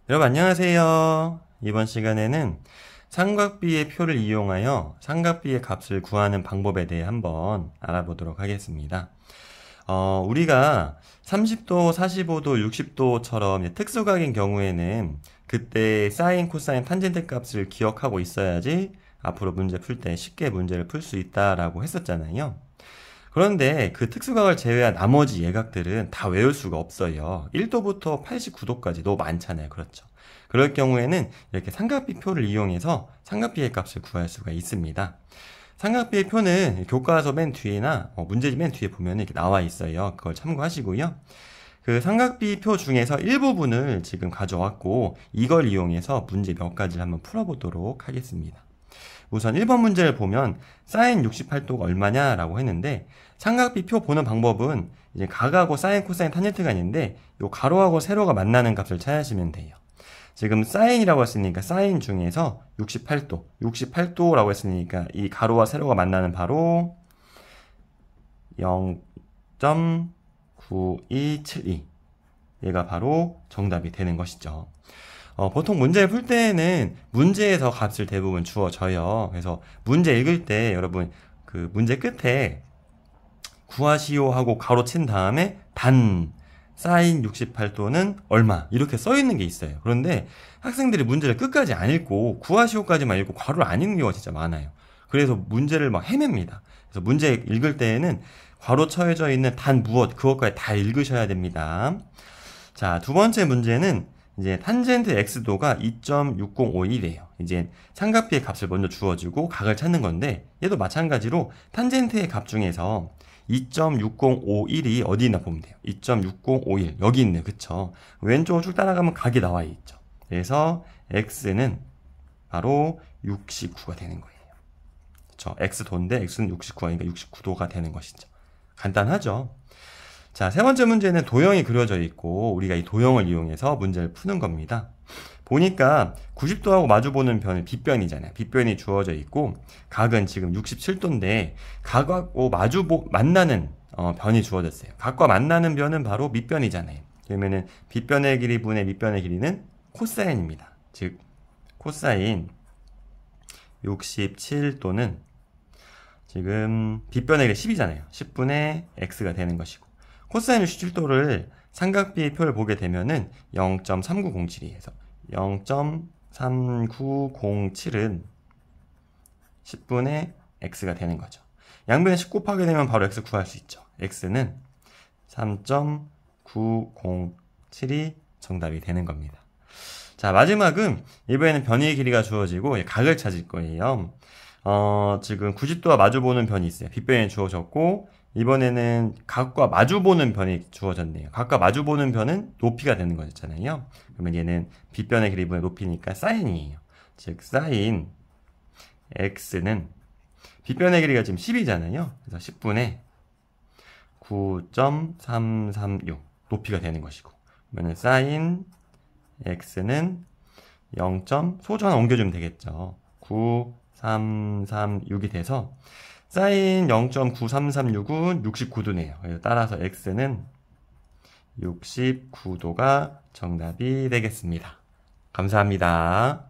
여러분 안녕하세요. 이번 시간에는 삼각비의 표를 이용하여 삼각비의 값을 구하는 방법에 대해 한번 알아보도록 하겠습니다. 우리가 30도, 45도, 60도처럼 특수각인 경우에는 그때 사인, 코사인, 탄젠트 값을 기억하고 있어야지 앞으로 문제 풀 때 쉽게 문제를 풀 수 있다라고 했었잖아요. 그런데 그 특수각을 제외한 나머지 예각들은 다 외울 수가 없어요. 1도부터 89도까지 너무 많잖아요. 그렇죠. 그럴 경우에는 이렇게 삼각비표를 이용해서 삼각비의 값을 구할 수가 있습니다. 삼각비의 표는 교과서 맨 뒤에나 문제집 맨 뒤에 보면 이렇게 나와 있어요. 그걸 참고하시고요. 그 삼각비표 중에서 일부분을 지금 가져왔고 이걸 이용해서 문제 몇 가지를 한번 풀어보도록 하겠습니다. 우선 1번 문제를 보면 사인 68도가 얼마냐라고 했는데 삼각비표 보는 방법은 이제 각하고 사인, 코사인, 탄젠트가 있는데 요 가로하고 세로가 만나는 값을 찾으시면 돼요. 지금 사인이라고 했으니까 사인 중에서 68도라고 했으니까 이 가로와 세로가 만나는 바로 0.9272 얘가 바로 정답이 되는 것이죠. 보통 문제를 풀 때는 문제에서 값을 대부분 주어져요. 그래서 문제 읽을 때 여러분 그 문제 끝에 구하시오 하고 가로 친 다음에 단 사인 68도는 얼마 이렇게 써 있는 게 있어요. 그런데 학생들이 문제를 끝까지 안 읽고 구하시오까지만 읽고 괄호를 안 읽는 경우가 진짜 많아요. 그래서 문제를 막 헤맵니다. 그래서 문제 읽을 때에는 괄호 쳐져 있는 단 무엇 그것까지 다 읽으셔야 됩니다. 자, 두 번째 문제는 이제 탄젠트 x도가 2.6051이에요. 이제 삼각비의 값을 먼저 주어주고 각을 찾는 건데 얘도 마찬가지로 탄젠트의 값 중에서 2.6051이 어디 있나 보면 돼요. 2.6051 여기 있네, 그쵸? 왼쪽으로 쭉 따라가면 각이 나와 있죠. 그래서 x는 바로 69가 되는 거예요. 그쵸? x도인데 x는 69니까 69도가 되는 것이죠. 간단하죠? 자, 세 번째 문제는 도형이 그려져 있고 우리가 이 도형을 이용해서 문제를 푸는 겁니다. 보니까 90도하고 마주보는 변은 빗변이잖아요. 빗변이 주어져 있고 각은 지금 67도인데 각하고 만나는 변이 주어졌어요. 각과 만나는 변은 바로 밑변이잖아요. 그러면은 빗변의 길이 분의 밑변의 길이는 코사인입니다. 즉 코사인 67도는 지금 빗변의 길이 10이잖아요. 10분의 x가 되는 것이고 코사인 67도를 삼각비의 표를 보게 되면은 0.3907이에서 0.3907은 10분의 x가 되는 거죠. 양변에 10 곱하게 되면 바로 x 구할 수 있죠. x는 3.907이 정답이 되는 겁니다. 자, 마지막은 이번에는 변의 길이가 주어지고 각을 찾을 거예요. 지금 90도와 마주보는 변이 있어요. 빗변이 주어졌고 이번에는 각과 마주보는 변이 주어졌네요. 각과 마주보는 변은 높이가 되는 거잖아요. 그러면 얘는 빗변의 길이분의 높이니까 사인이에요. 즉 사인 x는 빗변의 길이가 지금 10이잖아요. 그래서 10분의 9.336 높이가 되는 것이고 그러면 사인 x는 0. 소수 하나 옮겨주면 되겠죠. 9336이 돼서 사인 0.9336은 69도네요. 따라서 x는 69도가 정답이 되겠습니다. 감사합니다.